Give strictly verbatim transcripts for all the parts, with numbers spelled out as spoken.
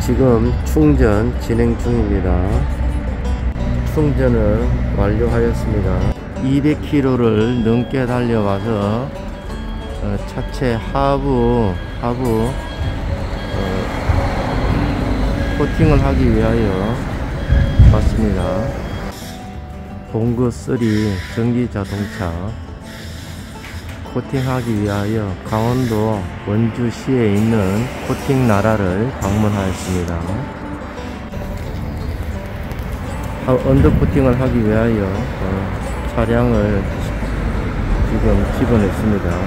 지금 충전 진행 중입니다. 충전을 완료하였습니다. 이백 킬로미터를 넘게 달려와서 어, 차체 하부 하부 어, 코팅을 하기 위하여 왔습니다. 봉그 삼 전기 자동차 코팅하기 위하여 강원도 원주시에 있는 코팅 나라를 방문하였습니다. 언더 코팅을 하기 위하여 어, 차량을 지금 집어냈습니다.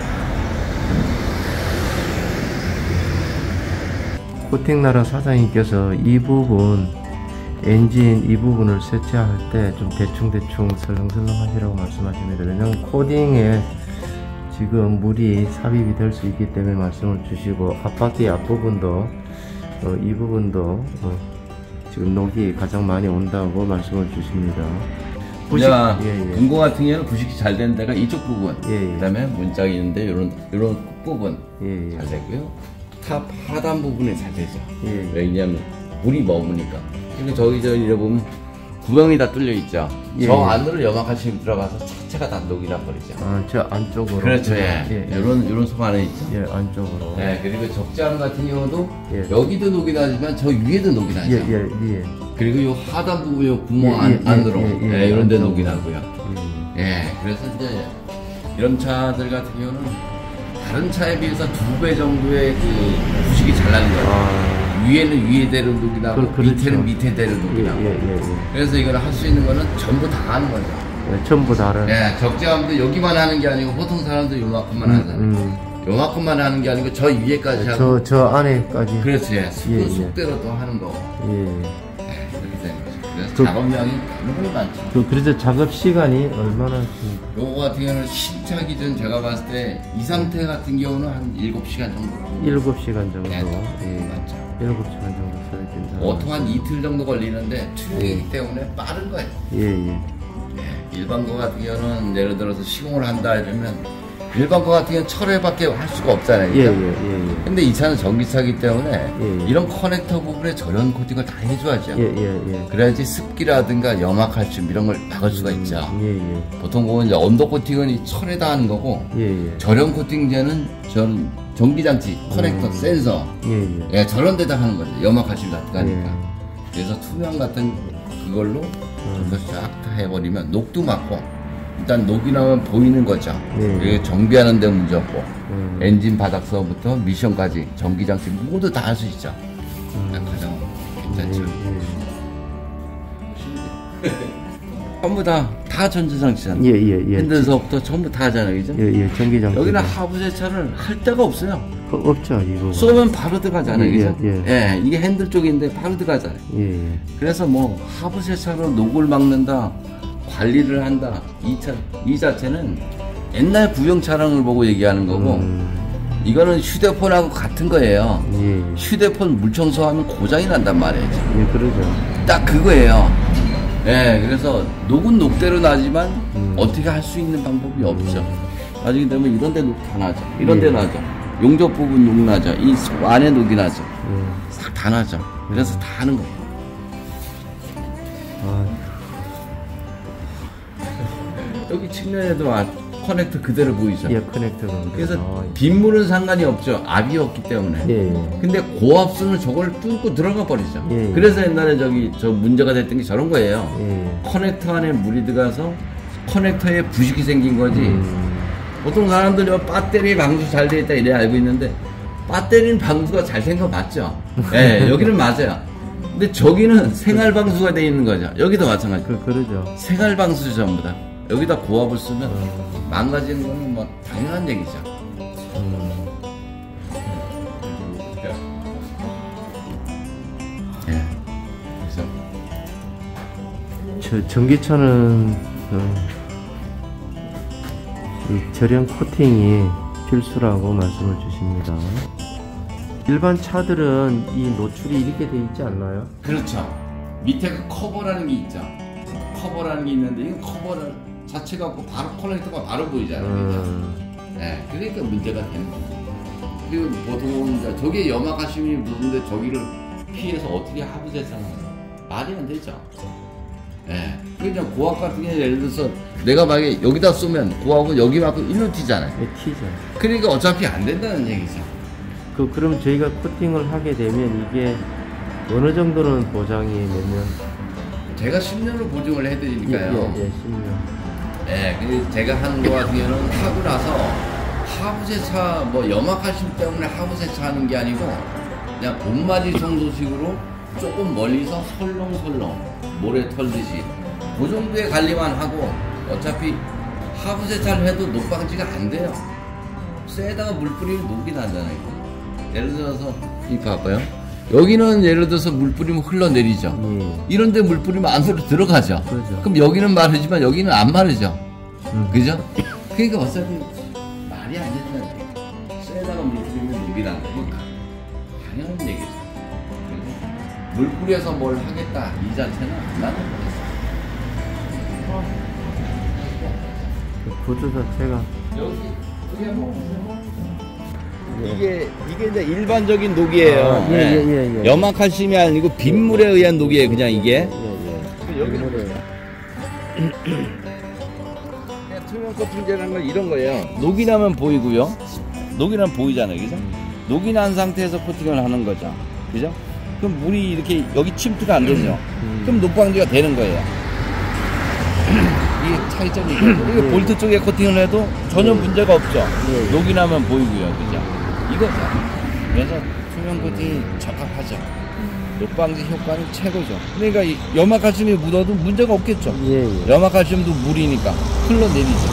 코팅 나라 사장님께서 이 부분 엔진 이 부분을 세차할 때 좀 대충대충 설렁설렁 하시라고 말씀하십니다. 왜냐하면 코딩에 지금 물이 삽입이 될 수 있기 때문에 말씀을 주시고, 앞바퀴 앞부분도 어, 이 부분도 어, 지금 녹이 가장 많이 온다고 말씀을 주십니다. 부식, 예, 예. 금고 같은 경우는 부식이 잘 되는 데가 이쪽 부분, 예, 예. 그 다음에 문짝이 있는데 이런 이런 끝부분 예, 예. 잘 되고요. 탑 하단 부분에 잘 되죠. 예, 예. 왜냐하면 물이 머무니까. 그러니까 저기 저 이래 보면 구멍이 다 뚫려 있죠. 예, 저 안으로 염화칼슘이 들어가서 자체가 다 녹이 나버리죠. 아, 저 안쪽으로. 그렇죠. 예. 예, 예. 이런 이런 속 안에 있죠. 예, 안쪽으로. 예. 그리고 적재함 같은 경우도 예. 여기도 녹이 나지만 저 위에도 녹이 나죠. 예, 예, 예. 그리고 요 하단 부분 요 구멍 예, 안, 예, 안으로 예, 예, 예, 이런 데 녹이 나고요. 예. 예. 그래서 이제 이런 차들 같은 경우는 다른 차에 비해서 두 배 정도의 그 부식이 잘 나는 거예요. 아. 위에는 위에대로 녹이 나고 그, 그렇죠. 밑에는 밑에대로 녹이 예, 나고 예, 예, 예. 그래서 이걸 할 수 있는 거는 전부 다 하는 거죠. 네, 전부 다 하는. 네, 적재함도 여기만 하는 게 아니고 보통 사람도 요만큼만 음, 하잖아요. 음. 요만큼만 하는 게 아니고 저 위에까지 하고 저, 저 안에까지. 그렇지. 예, 예, 속대로 예. 또 하는 거고. 예. 네, 이렇게 되는 거죠. 그래서 그, 작업량이 너무 많죠. 그, 그래서 작업 시간이 얼마나 됩니까? 요거 같은 경우는 신차 기준 제가 봤을 때 이 상태 같은 경우는 한 일곱 시간 정도. 일곱 시간 정도. 네, 예. 맞죠. 일곱 시간 정도 써야 된다. 보통 한 이틀 정도 걸리는데 투명이기 때문에 빠른 거예요. 예, 예. 네, 일반 거 같은 경우는 예를 들어서 시공을 한다 이러면 일반 거 같은 경우는 철회밖에 할 수가 없잖아요. 예, 예, 예, 예. 근데 이 차는 전기차이기 때문에 예, 예. 이런 커넥터 부분에 저런 코팅을 다 해줘야죠. 예, 예, 예. 그래야지 습기라든가 염화칼슘 이런 걸 막을 수가 음, 있죠. 예, 예. 보통 그건 이제 언더 코팅은 이 철에다 하는 거고, 예, 예. 저렴 코팅제는 전 전기장치, 커넥터, 음. 센서, 예, 예. 예, 저런 데다 하는 거죠. 염화칼슘 같은 거니까. 예. 그래서 투명 같은 그걸로 음. 쫙 다 해버리면 녹도 막고, 일단 녹이 나면 보이는 거죠. 예. 이게 정비하는 데 문제 없고, 음. 엔진 바닥서부터 미션까지 전기장치 모두 다 할 수 있죠. 음. 가장 괜찮죠. 예, 예. 전부 다, 다 전자장치잖아요. 예, 예, 예. 핸들서부터 전부 다 하잖아요. 그죠? 예, 예. 전기장치. 여기는 하부 세차를 할 데가 없어요. 그, 없죠, 이거. 쏘면 바로 들어가잖아요. 예, 그죠? 예, 예. 예, 이게 핸들 쪽인데 바로 들어가잖아요. 예, 예. 그래서 뭐, 하부 세차로 녹을 막는다, 관리를 한다, 이 차, 이 자체는 옛날 구형 차량을 보고 얘기하는 거고, 음. 이거는 휴대폰하고 같은 거예요. 예. 휴대폰 물청소하면 고장이 난단 말이에요. 예, 그러죠. 딱 그거예요. 예, 그래서 녹은 녹대로 나지만 음. 어떻게 할 수 있는 방법이 없죠. 나중에 되면 이런 데 녹 다 나죠. 이런 데 예. 나죠. 용접 부분 녹 나죠. 이 안에 녹이 나죠. 예. 싹 다 나죠. 그래서 다 하는 거예요. 아. 여기 측면에도 커넥터 그대로 보이죠. 예, 커넥터가. 그래서 아, 빗물은 상관이 없죠. 압이 없기 때문에. 예, 예. 근데 고압수는 저걸 뚫고 들어가 버리죠. 예, 예. 그래서 옛날에 저기 저 문제가 됐던 게 저런 거예요. 예. 커넥터 안에 물이 들어가서 커넥터에 부식이 생긴 거지. 음. 보통 사람들이 배터리 방수 잘 돼 있다 이래 알고 있는데 배터리는 방수가 잘 된 거 맞죠? 예, 여기는 맞아요. 근데 저기는 생활 방수가 돼 있는 거죠. 여기도 마찬가지. 그, 그러죠. 생활 방수죠, 전부 다. 여기다 고압을 쓰면 음. 망가지는 거는 뭐 당연한 얘기죠. 음. 예. 그래서 저 전기차는 어, 이 절연 코팅이 필수라고 말씀을 주십니다. 일반 차들은 이 노출이 이렇게 돼 있지 않나요? 그렇죠. 밑에 그 커버라는 게 있죠. 커버라는 게 있는데 이 커버를 자체 갖고 바로 커넥터가 바로 보이잖아요. 음. 네, 그러니까 문제가 되는 거죠. 그리고 보통 이제 저게 염화칼슘이 묻는데 저기를 피해서 어떻게 하부 세차를 하냐. 말이 안 되죠. 예. 그냥 고압 같은 게 예를 들어서 내가 만약에 여기다 쏘면 고압은 여기 맞고 일로 튀잖아요. 예, 튀죠. 그러니까 어차피 안 된다는 얘기죠. 그, 그럼 저희가 코팅을 하게 되면 이게 어느 정도는 보장이 몇 년? 제가 십 년을 보증을 해드리니까요. 예, 예, 예, 십 년. 예, 근데 제가 하는 거 같은 경우는 하고 나서 하부 세차, 뭐 염화칼슘 때문에 하부 세차하는 게 아니고 그냥 봄맞이 청소식으로 조금 멀리서 설렁설렁 모래 털듯이 그 정도의 관리만 하고 어차피 하부 세차를 해도 녹방지가 안 돼요. 쇠에다가 물 뿌리면 녹이 나잖아요. 예를 들어서 이 봐봐요. 여기는 예를 들어서 물 뿌리면 흘러내리죠. 예. 이런데 물 뿌리면 안으로 들어가죠. 그렇죠. 그럼 여기는 마르지만 여기는 안 마르죠. 음. 그죠? 그러니까 어차피 말이 안 된다는 얘기예요. 쇠에다가 물 뿌리면 녹이 나는 거니까 당연한 얘기죠. 물 뿌려서 뭘 하겠다 이 자체는 안 나는 거예요. 그 구조 자체가 여기 여기 한번 보세요. 이게 이게 이제 일반적인 녹이에요. 아, 예, 예, 예, 예. 염화칼슘이 아니고 빗물에 의한 녹이에요. 그냥 이게. 예, 예. 여기 투명 코팅제라는 건 이런 거예요. 녹이 나면 보이고요. 녹이 나면 보이잖아요. 그죠? 녹이 난 상태에서 코팅을 하는 거죠. 그죠? 그럼 물이 이렇게 여기 침투가 안 되죠. 음. 그럼 녹방지가 되는 거예요. 이게 차이점이 있거든요. 이거 볼트 쪽에 코팅을 해도 전혀 문제가 없죠. 예. 녹이 나면 보이고요. 그죠? 이거죠. 그래서 투명 코팅이 적합하죠. 녹방지 효과는 최고죠. 그러니까 이 염화칼슘이 묻어도 문제가 없겠죠. 예, 예. 염화칼슘도 물이니까 흘러내리죠.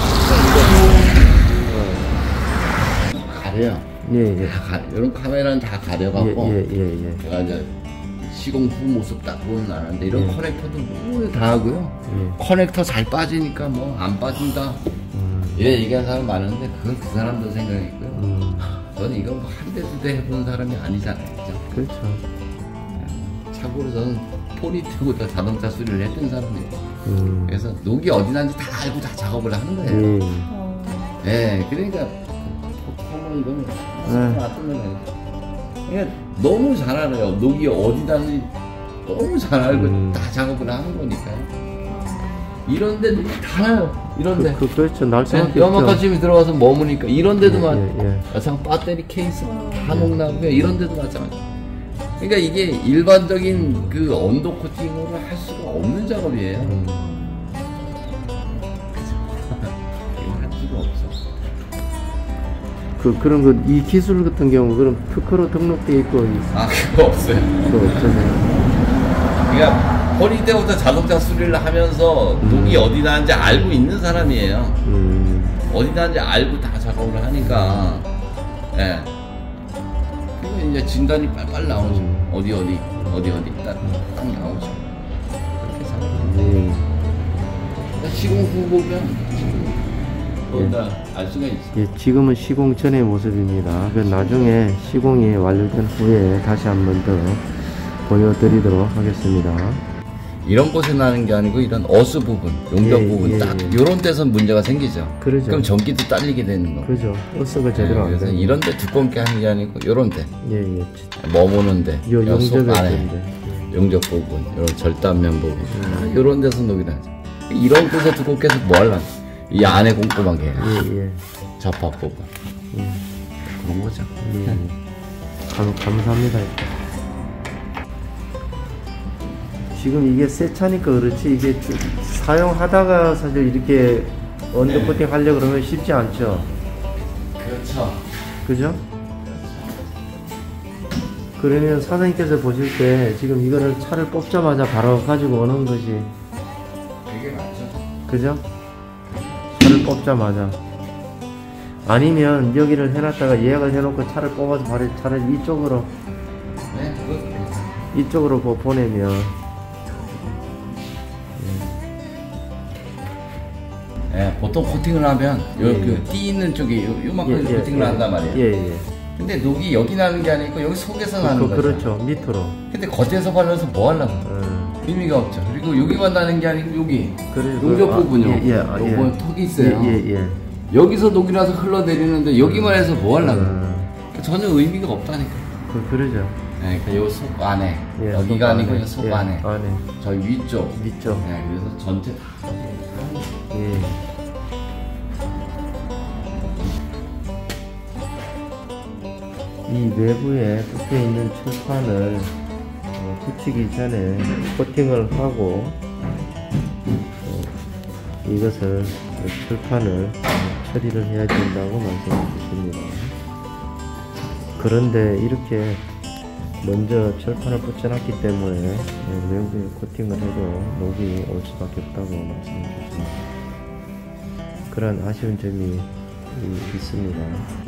예. 그러니까 가려요. 예, 예. 다 가, 이런 카메라는 다 가려갖고 예, 예, 예, 예. 제가 이제 시공 후 모습 딱 보는 않았는데 이런 예. 커넥터도 뭐 다 하고요. 예. 커넥터 잘 빠지니까 뭐 안 빠진다. 음. 예, 얘기하는 사람 많은데 그건 그 사람도 생각했고요. 음. 저는 이거 뭐 한 대 두 대 해본 사람이 아니잖아요. 그죠? 그렇죠. 참고로 저는 포니트보다 자동차 수리를 했던 사람이에요. 음. 그래서 녹이 어디 난지 다 알고 다 작업을 하는 거예요. 예. 예, 그러니까 보통 이거는 네. 놔두면 그러니까 너무 잘 알아요. 녹이 어디 난지 너무 잘 알고 음. 다 작업을 하는 거니까요. 이런데 녹이 다 나요. 이런데 그, 그, 그렇죠. 날 수밖에 없죠. 염화칼슘이 들어가서 머무니까 이런데도 예, 막 예, 예. 마찬가지 배터리 케이스 다 녹나고요. 이런데도 마찬가지. 그러니까 이게 일반적인 그 언더 코팅으로 할 수가 없는 작업이에요. 음. 이거 할 수가 없어. 그, 그런 거, 이 기술 같은 경우, 그럼 특허로 등록돼 있고, 아, 그거 없어요. 그거 없잖아요. 그러니까 어릴 때부터 자동차 수리를 하면서 음. 녹이 어디 나는지 알고 있는 사람이에요. 음. 어디 나는지 알고 다 작업을 하니까, 예. 그러니까 이제 진단이 빨빨 나오죠. 음. 어디 어디 어디 어디 딱, 딱 나오죠. 그렇게 살아요. 예. 그러니까 시공 후 보면 그건 다 알 수가 있어. 예, 지금은 시공 전의 모습입니다. 그 나중에 시공이 완료된 후에 다시 한 번 더 보여드리도록 하겠습니다. 이런 곳에 나는 게 아니고 이런 어스 부분, 용접 예, 부분 예, 딱 예. 이런 데서 문제가 생기죠. 그러죠. 그럼 전기도 딸리게 되는 거. 그죠. 어스가 제대로 안 그래서 되는. 이런 데 두껍게 하는 게 아니고 이런 데 예, 예. 머무는 데, 요 요 속 용접의 안에 때인데. 용접 부분, 이런 절단면 부분, 음. 이런 데서 녹이 나죠. 이런 곳에 두껍게 해서 뭐 하려나? 이 안에 꼼꼼하게 해요. 예, 예. 접합 부분. 예. 그런 거죠. 예. 감, 감사합니다. 지금 이게 새 차니까 그렇지, 이게 주- 사용하다가 사실 이렇게 언더코팅 하려고 그러면 쉽지 않죠. 그렇죠. 그죠? 그러면 사장님께서 보실 때 지금 이거를 차를 뽑자마자 바로 가지고 오는 것이, 그게 맞죠. 그죠? 차를 뽑자마자. 아니면 여기를 해놨다가 예약을 해놓고 차를 뽑아서 바로 차를 이쪽으로, 네, 그것도 괜찮아요. 이쪽으로 보- 보내면, 예, 보통 코팅을 하면 예, 요, 예. 그 띠 있는 쪽에 요, 요만큼 예, 예, 코팅을 예. 한단 말이에요. 예, 예. 근데 녹이 여기 나는 게 아니고 여기 속에서 나는 그, 거죠. 그렇죠. 밑으로. 근데 겉에서 발라서 뭐 하려고? 어, 의미가 없죠. 그리고 여기만 나는 게 아니고 여기 그리고, 용접 아, 부분요. 예, 예, 아, 예. 요거 턱이 있어요. 예, 예, 예. 여기서 녹이 나서 흘러내리는데 여기만 해서 뭐 하려고? 어, 전혀 의미가 없다니까. 그, 그러죠. 네, 그 요 속 안에 예, 여기가 속 아니고 안에. 요 속 예, 안에 안에. 저 위쪽. 위쪽. 네, 그래서 전체 다. 예. 이 외부에 붙어 있는 철판을 어, 붙이기 전에 코팅을 하고 어, 이것을 철판을 어, 처리를 해야 된다고 말씀해 주십니다. 그런데 이렇게 먼저 철판을 붙여놨기 때문에 어, 외부에 코팅을 해도 녹이 올 수밖에 없다고 말씀해 주십니다. 그런 아쉬운 점이 이- 있습니다.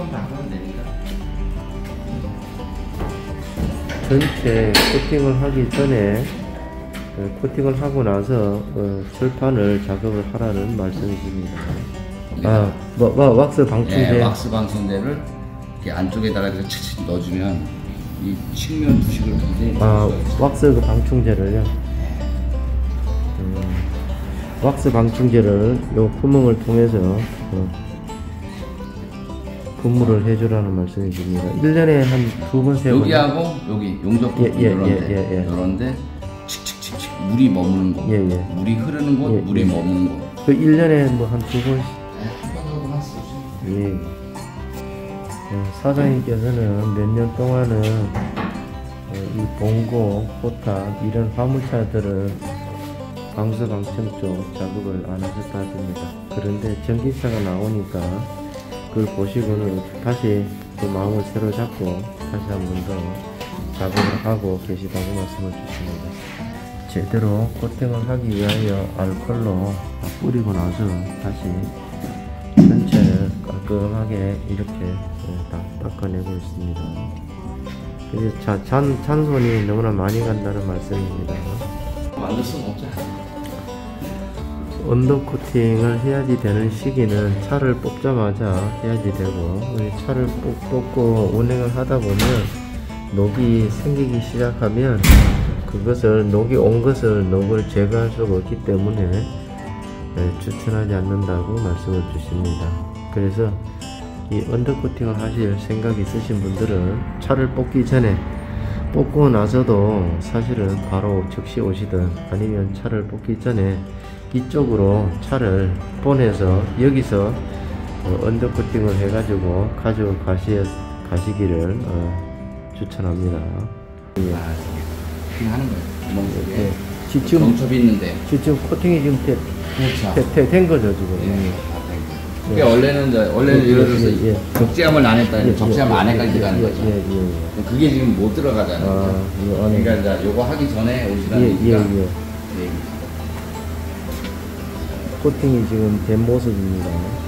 전체 코팅을 하기 전에 어, 코팅을 하고 나서 어, 철판을 작업을 하라는 말씀이십니다. 아, 뭐, 뭐, 왁스 방충제. 예, 왁스 방충제를 이렇게 안쪽에다가 이렇게 칙칙 넣어주면 이 측면 부식을 굉장히 아, 줄일 수가 있어요. 왁스 그 방충제를요. 음, 왁스 방충제를 요 구멍을 통해서 어, 분무를 해주라는 말씀이십니다. 일 년에 한 두 번, 세 번. 여기하고 여기 용접 부분 예, 예, 이런데 예, 예, 예. 이런데 칙칙칙칙 물이 머무는 곳, 예, 예. 물이 흐르는 곳, 예, 물이 예. 머무는 곳. 그 일 년에 뭐 한 두 번씩. 한번 정도만 쓰시면 예. 어, 사장님께서는 몇 년 동안은 어, 이 봉고, 포탑 이런 화물차들은 방수 방청 쪽 작업을 안 하셨다 합니다. 그런데 전기차가 나오니까 그걸 보시고는 다시 그 마음을 새로 잡고 다시 한 번 더 작업을 하고 계시다고 말씀을 주십니다. 제대로 코팅을 하기 위하여 알콜로 다 뿌리고 나서 다시 전체를 깔끔하게 이렇게 다 닦아내고 있습니다. 그래서 자, 잔, 잔손이 너무나 많이 간다는 말씀입니다. 만들 수는 없잖아. 언더 코팅을 해야지 되는 시기는 차를 뽑자마자 해야지 되고, 차를 뽑, 뽑고 운행을 하다 보면 녹이 생기기 시작하면 그것을 녹이 온 것을 녹을 제거할 수가 없기 때문에 네, 추천하지 않는다고 말씀을 주십니다. 그래서 이 언더코팅을 하실 생각이 있으신 분들은 차를 뽑기 전에 뽑고 나서도 사실은 바로 즉시 오시든 아니면 차를 뽑기 전에 이쪽으로 차를 보내서 여기서 어, 언더코팅을 해가지고 가지고 가시, 가시기를 어, 추천합니다. 예. 아, 이렇게 하는 거예요. 구멍 속에 예. 지- 지금 경첩이 있는데. 지금 코팅이 지금 돼, 그렇죠. 돼, 돼, 된 거죠 지금. 예. 예. 그게 원래는 이제 원래는 예, 예를 들어서 예, 예. 적재함을 안 했다. 예, 적재함 예, 안에까지 예, 들어가는 예, 거죠. 예, 예, 예. 그게 지금 못 들어가잖아요. 아, 이거 안에. 그러니까 이제 요거 하기 전에 오시라는 예, 예, 얘기가 예. 예. 코팅이 지금 된 모습입니다.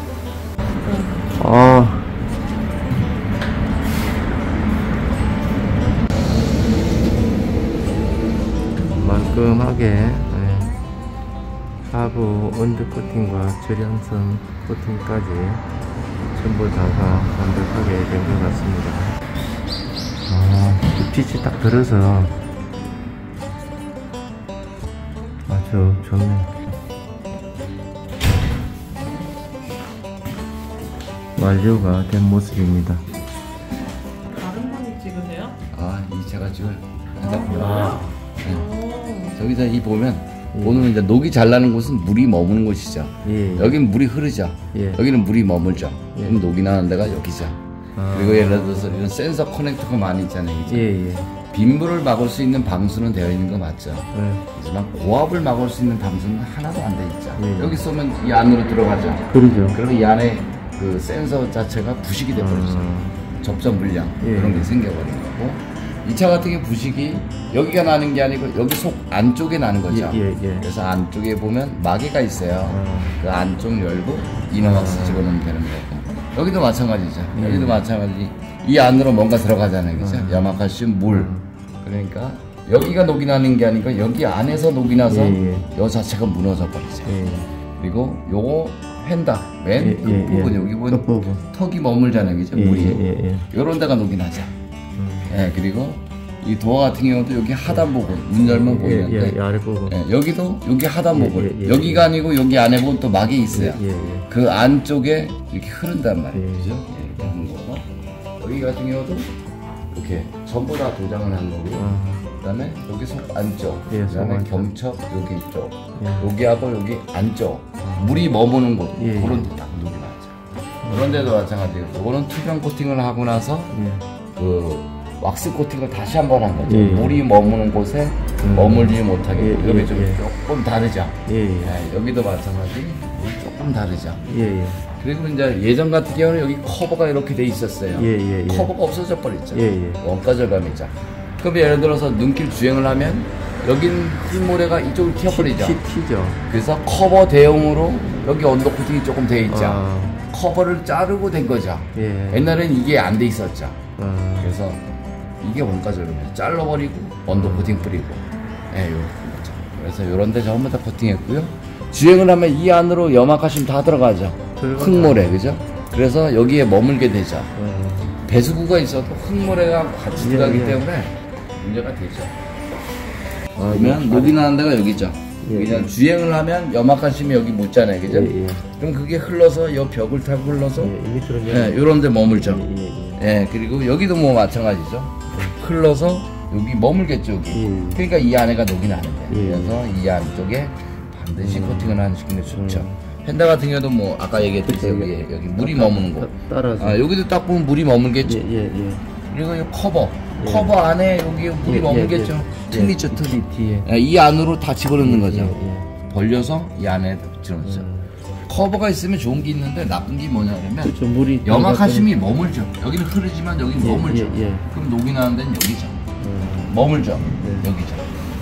아. 말끔하게 예, 하부 언더 코팅과 절연선 코팅까지 전부 다가 완벽하게 된 것 같습니다. 아, 빛이 딱 들어서 아주 좋네요. 완료가 된 모습입니다. 다른 분이 찍으세요? 아, 이 제가 지금 아, 오. 저기서 이 보면 예. 보면 이제 녹이 잘 나는 곳은 물이 머무는 곳이죠. 예. 여기는 물이 흐르죠. 예. 여기는 물이 머물죠. 예. 그럼 녹이 나는 데가 여기죠. 아. 그리고 예를 들어서 이런 센서 커넥터가 많이 있잖아요. 그죠? 예, 예. 빗물을 막을 수 있는 방수는 되어 있는 거 맞죠? 예. 하지만 고압을 막을 수 있는 방수는 하나도 안 돼 있죠. 예. 여기 쏘면 이 안으로 들어가죠. 그러죠. 그러면 이 안에 그 센서 자체가 부식이 돼버리죠. 아. 접점 불량 예. 그런 게 생겨버리는 거고, 이 차 같은 게 부식이 여기가 나는 게 아니고 여기 속 안쪽에 나는 거죠. 예, 예, 예. 그래서 안쪽에 보면 마개가 있어요. 아. 그 안쪽 열고 이너왁스 집어넣으면 되는 거고, 여기도 마찬가지죠. 예. 여기도 마찬가지. 이 안으로 뭔가 들어가잖아요, 그죠? 아. 야마칼슘 물. 음. 그러니까 여기가 녹이 나는 게 아니고 여기 안에서 녹이 나서 예, 여 자체가 무너져 버리죠. 예. 그리고 요거 펜다 맨 예, 예, 끝부분 예. 여기 보면 끝부분. 턱이 머물잖아요, 그죠? 예, 물이. 예, 예, 예. 요런 데가 녹이 나죠. 음. 예, 그리고 이 도어 같은 경우도 여기 하단 부분 문 열면 예, 보이는데, 예, 예, 아랫부분. 예, 여기도 여기 하단 예, 부분, 예, 예, 여기가 예. 아니고 여기 안에 보면 또 막이 있어요. 예, 예. 그 안쪽에 이렇게 흐른단 말이에요. 예. 그죠? 예, 이렇게 하는 거고, 여기 같은 경우도 이렇게 전부 다 도장을 한 거고요. 어. 그다음에 여기 속 안쪽, 예, 그다음에 속 안쪽. 경첩 여기 있죠. 예. 여기하고 여기 안쪽 물이 머무는 곳 예, 그런 예. 데 딱 녹이 나죠. 그런 데도 마찬가지고 이거는 투명 코팅을 하고 나서 예. 그 왁스 코팅을 다시 한 번 한 거죠. 예, 예. 물이 머무는 곳에 음. 머물지 못하게 예, 여기 예, 좀 예. 조금 다르죠. 예, 예. 네, 여기도 마찬가지 조금 다르죠. 예, 예. 그리고 이제 예전 같은 경우는 여기 커버가 이렇게 돼 있었어요. 예, 예, 예. 커버가 없어져 버렸죠. 예, 예. 원가 절감이죠. 그럼 예를 들어서 눈길 주행을 하면 여긴 흰모래가 이쪽을 튀어버리죠. 티, 튀죠. 그래서 커버 대용으로 여기 언더 코팅이 조금 돼 있죠. 아. 커버를 자르고 된 거죠. 예. 옛날엔 이게 안 돼 있었죠. 어. 그래서 이게 원가 절감이에요. 잘라버리고 언더 코팅 뿌리고. 예, 요렇게 거죠. 그래서 요런 데 전부 다 코팅했고요. 주행을 하면 이 안으로 염화가심 다 들어가죠. 들어가죠. 흙모래, 그죠? 그래서 여기에 머물게 되죠. 어. 배수구가 있어도 흙모래가 같이 예, 들어가기 예. 때문에 문제가 되죠. 아, 그러면 예. 녹이 나는 데가 여기죠. 예, 그냥 예. 주행을 하면 염화가심이 여기 묻잖아요, 그죠? 예, 예. 그럼 그게 흘러서 이 벽을 타고 흘러서 예, 이 밑으로 이제. 예, 요런 데 머물죠. 예, 예, 예. 예, 그리고 여기도 뭐 마찬가지죠. 흘러서 여기 머물겠죠, 여기. 예. 그러니까 이 안에가 녹이 나는데. 예. 그래서 이 안쪽에 반드시 음. 코팅을 하는 시키는 게 좋죠. 음. 펜다 같은 경우도 뭐 아까 얘기했듯이 그쵸, 여기, 여기. 여기 물이 따- 머무는 곳. 따- 따라서. 아, 여기도 딱 보면 물이 머물겠죠. 예, 예, 예. 그리고 이 커버. 예. 커버 안에 여기 물이 예, 머물겠죠. 예, 예. 틈 있죠, 틈. 뒤, 뒤에. 예, 이 안으로 다 집어넣는 거죠. 예, 예. 벌려서 이 안에 집어넣죠. 음. 커버가 있으면 좋은 게 있는데 나쁜 게 뭐냐면 그렇죠. 물이. 염화가심이 머물죠. 여기는 흐르지만 여기 예, 머물죠. 예, 예. 그럼 녹이 나는 데는 여기죠. 음. 머물죠. 네. 여기죠.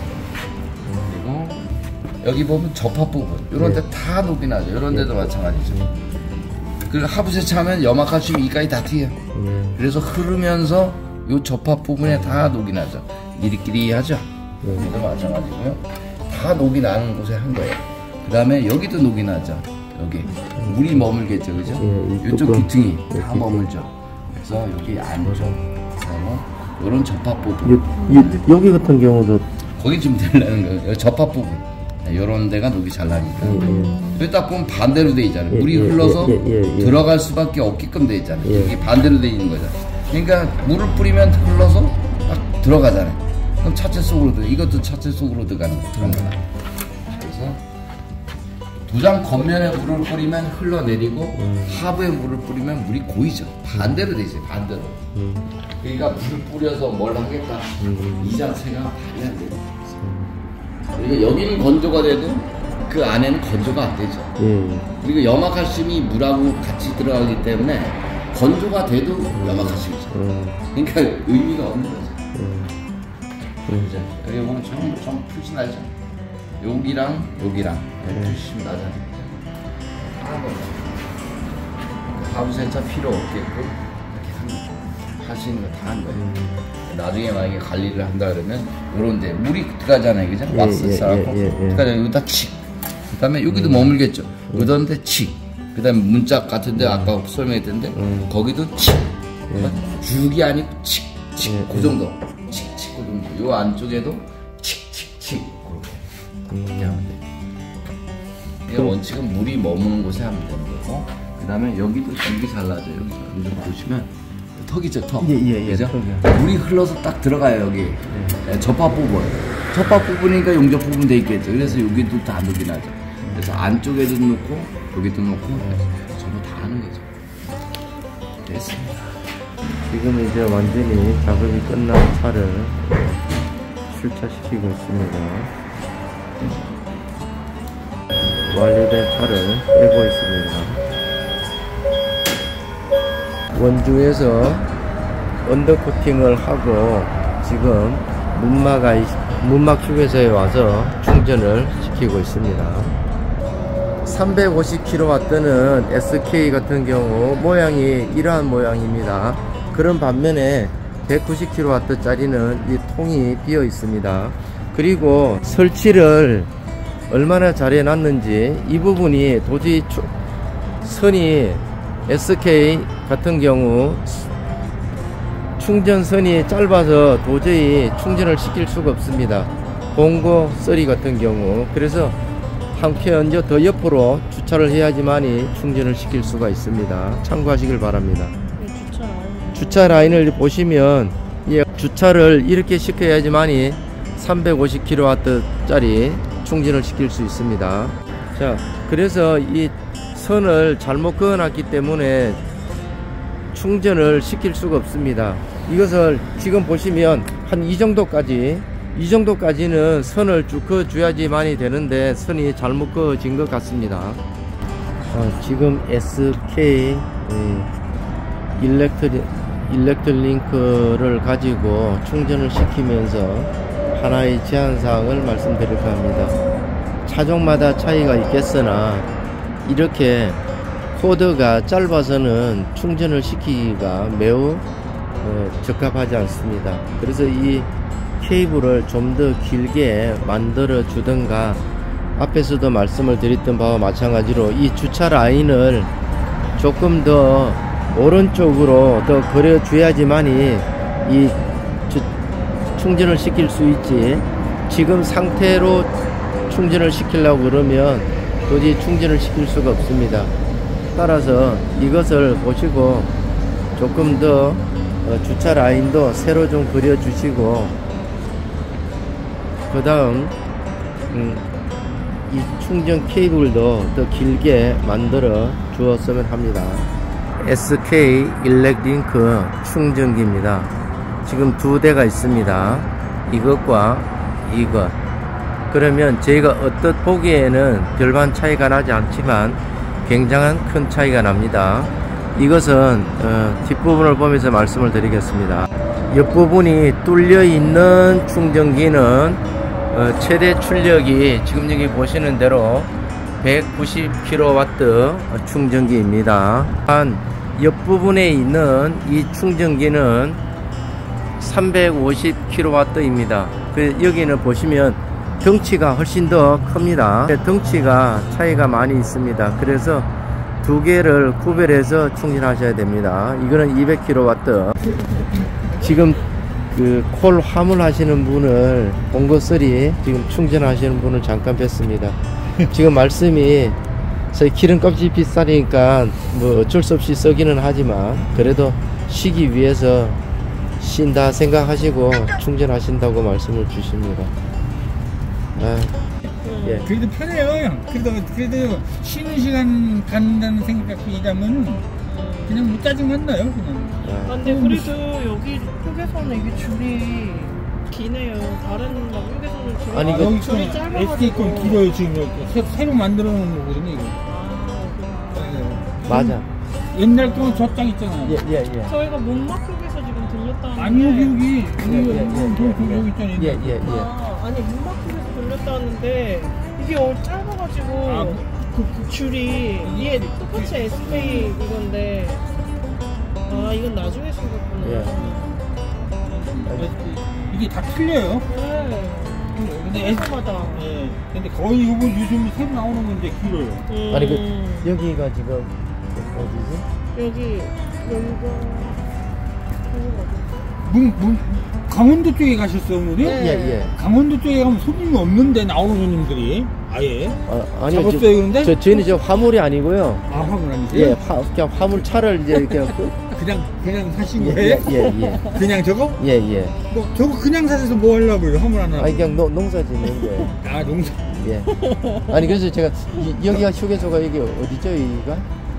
그리고 여기 보면 접합 부분 이런 네. 데 다 녹이 나죠. 이런 데도 예. 마찬가지죠. 그리고 하부 세차하면 염화가심이 이까지 다 튀어요. 예. 그래서 흐르면서 이 접합 부분에 다 녹이 나죠. 이리끼리하죠. 네. 여기도 마찬가지고요. 다 녹이 나는 곳에 한 거예요. 그 다음에 여기도 녹이 나죠. 여기 물이 머물겠죠, 그죠? 예, 이 이쪽 뚜껑. 귀퉁이 예, 다 귀퉁이. 머물죠. 그래서 여기 안쪽, 그다음에 이런 접합 부분, 요, 요, 여기 같은 경우도. 거기 좀 되려는 거예요. 여기 접합 부분, 이런 데가 녹이 잘 나니까. 예, 예. 여기 딱 보면 반대로 돼 있잖아요. 예, 물이 예, 흘러서 예, 예, 예, 예. 들어갈 수밖에 없게끔 돼 있잖아요. 예. 이게 반대로 돼 있는 거죠. 그러니까 물을 뿌리면 흘러서 딱 들어가잖아요. 그럼 차체 속으로 들, 이것도 차체 속으로 들어가는 그런 거다. 그래서 도장 겉면에 물을 뿌리면 흘러내리고 음. 하부에 물을 뿌리면 물이 고이죠. 반대로 돼 있어요. 반대로. 음. 그러니까 물을 뿌려서 뭘 하겠다. 음. 이 자체가 말이 안 돼요. 그러니까 여기는 건조가 돼도 그 안에는 건조가 안 되죠. 예. 그리고 염화칼슘이 물하고 같이 들어가기 때문에 건조가 돼도 염화칼슘이죠. 음. 그러니까 의미가 없는 거죠. 음. 그죠? 여기 보면 좀, 좀 표시 나죠? 여기랑 여기랑 표시 나잖아요. 하는 거죠. 하부센터 필요 없게끔 이렇게 하는 거죠. 할 수 있는 거 다 한 거예요. 나중에 만약에 관리를 한다 그러면 요런데 물이 들어가잖아요, 그죠? 예, 왁스 예, 쌓고 예, 예, 예. 들어가잖아요. 여기다 칙. 그다음에 여기도 머물겠죠. 그런데 칙. 그다음에 문짝 같은데 아까 설명했던데 음. 거기도 칙. 죽이 아니고 칙, 칙. 예, 그 예. 정도. 칙, 칙. 그 정도. 요 안쪽에도 칙, 칙, 칙. 그렇게. 이렇게 하면 돼. 이게 원칙은 물이 머무는 곳에 하면 되는 거고. 그다음에 여기도 여기 잘라져. 여기 여기 보시면 턱이죠, 턱. 예, 예, 예, 그죠? 턱이요. 물이 흘러서 딱 들어가요, 여기. 예, 접합 부분. 접합 부분이니까 용접 부분 돼 있겠죠. 그래서 여기도 다 녹이 나죠. 그래서 안쪽에도 넣고, 여기도 넣고, 전부 다 하는 거죠. 됐습니다. 지금 이제 완전히 작업이 끝난 차를 출차시키고 있습니다. 완료된 차를 빼고 있습니다. 원주에서 언더코팅을 하고 지금 문막 아이, 문막 휴게소에 와서 충전을 시키고 있습니다. 삼백오십 킬로와트는 에스케이 같은 경우 모양이 이러한 모양입니다. 그런 반면에 백구십 킬로와트 짜리는 이 통이 비어 있습니다. 그리고 설치를 얼마나 잘 해놨는지 이 부분이 도저히 추, 선이 에스케이 같은 경우 충전선이 짧아서 도저히 충전을 시킬 수가 없습니다. 봉고 쓰리 같은 경우. 그래서 한편 더 옆으로 주차를 해야지만이 충전을 시킬 수가 있습니다. 참고하시길 바랍니다. 이 주차 라인. 주차 라인을 보시면 주차를 이렇게 시켜야지만이 삼백오십 킬로와트짜리 충전을 시킬 수 있습니다. 자, 그래서 이 선을 잘못 그어놨기 때문에 충전을 시킬 수가 없습니다. 이것을 지금 보시면 한 이 정도까지 이 정도까지는 선을 쭉 그어줘야지만이 되는데 선이 잘못 그어진 것 같습니다. 어, 지금 에스케이 일렉트리, 일렉트링크를 가지고 충전을 시키면서 하나의 제한사항을 말씀드릴까 합니다. 차종마다 차이가 있겠으나 이렇게 코드가 짧아서는 충전을 시키기가 매우 어, 적합하지 않습니다. 그래서 이 케이블을 좀 더 길게 만들어 주던가, 앞에서도 말씀을 드렸던 바와 마찬가지로 이 주차 라인을 조금 더 오른쪽으로 더 그려 줘야지만이 이 주, 충전을 시킬 수 있지, 지금 상태로 충전을 시키려고 그러면 도저히 충전을 시킬 수가 없습니다. 따라서 이것을 보시고 조금 더 주차 라인도 새로 좀 그려 주시고, 그 다음 음, 이 충전 케이블도 더 길게 만들어 주었으면 합니다. 에스케이 일렉링크 충전기입니다. 지금 두 대가 있습니다. 이것과 이것. 그러면 저희가 얼핏 보기에는 별반 차이가 나지 않지만 굉장한 큰 차이가 납니다. 이것은 어, 뒷부분을 보면서 말씀을 드리겠습니다. 옆부분이 뚫려 있는 충전기는 어, 최대 출력이 지금 여기 보시는 대로 백구십 킬로와트 충전기입니다. 한 옆부분에 있는 이 충전기는 삼백오십 킬로와트입니다. 그 여기는 보시면 덩치가 훨씬 더 큽니다. 덩치가 차이가 많이 있습니다. 그래서 두 개를 구별해서 충전하셔야 됩니다. 이거는 이백 킬로와트. 지금 그 콜 화물 하시는 분을 봉고 쓰리 지금 충전하시는 분을 잠깐 뵀습니다. 지금 말씀이 저희 기름값이 비싸니까 뭐 어쩔 수 없이 쓰기는 하지만 그래도 쉬기 위해서 쉰다 생각하시고 충전하신다고 말씀을 주십니다. 아, 예. 그래도 편해요. 그래도 그래도 쉬는 시간 갖는다는 생각 갖고 일하면 그냥 못 짜증만 나요. 그냥. 아, 근데 그래도 여기 휴게소는 이게 줄이 기네요. 다른 막 휴게소는 줄이, 아니, 아, 그 여기 줄이 짧아가지고. 에스케이 건 길어요. 지금 이렇게 새, 새로 만들어 놓은 거거든요. 이거. 아, 네. 맞아. 옛날 거는 저짝 있잖아요. 예, 예, 예. 저희가 문막휴게소 지금 들렸다는데. 아니 여기 여기 예, 예, 예, 여기 여기 있잖아요. 예, 예, 예. 아, 아니 문막휴게소 들렸다는데 이게 어, 짧아가지고 아, 그, 그 줄이 이게 똑같이 에스케이 이건데, 아 이건 나중에 생겼구나. 예. 이게 다 틀려요. 네. 근데 에스 마다. 예. 근데 거의 이거 요즘 새로 나오는 건데 길어요. 음, 아니 그 여기가 지금 어디지? 여기 여기가 문, 문, 강원도 쪽에 가셨어요, 오늘이? 네. 예, 예. 강원도 쪽에 가면 손님이 없는데 나오는 손님들이 아예. 아, 아니 잡았어요, 저, 그런데? 저 저희는 저 화물이 아니고요. 아, 화물 아니세요? 예, 화, 그냥 화물 차를 이제 이렇게 그- 그냥 그냥 사신 예, 거예요? 예, 예, 예. 그냥 저거? 예, 예. 뭐 저거 그냥 사서 뭐 하려고요? 화물 하나. 아니 그냥 농, 농사 짓는 거예요. 아, 농사. 예. 아니 그래서 제가 이, 여기가 휴게소가 여기 어디죠, 여기가?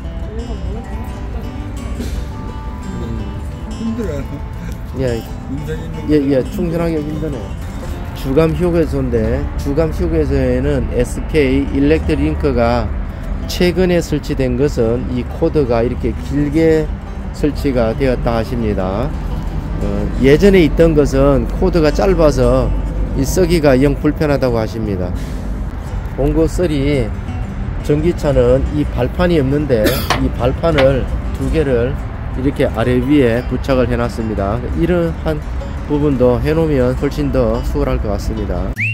힘들어요. 예, 농사 짓는 예, 예. 충전하기 힘드네요. 주감 휴게소인데 주감 휴게소에는 에스케이 일렉트링크가 최근에 설치된 것은 이 코드가 이렇게 길게 설치가 되었다 하십니다. 어, 예전에 있던 것은 코드가 짧아서 이 쓰기가 영 불편하다고 하십니다. 봉고 쓰리 전기차는 이 발판이 없는데 이 발판을 두 개를 이렇게 아래 위에 부착을 해 놨습니다. 이러한 부분도 해 놓으면 훨씬 더 수월할 것 같습니다.